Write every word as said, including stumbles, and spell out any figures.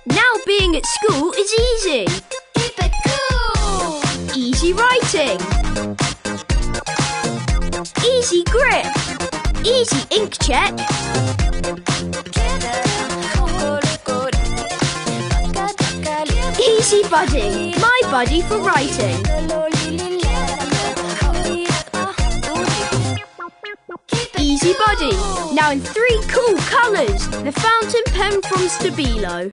Now being at school is easy. Keep it cool. Easy writing. Easy grip. Easy ink check. Easy Buddy, my buddy for writing. Easy Buddy, now in three cool colours. The fountain pen from Stabilo.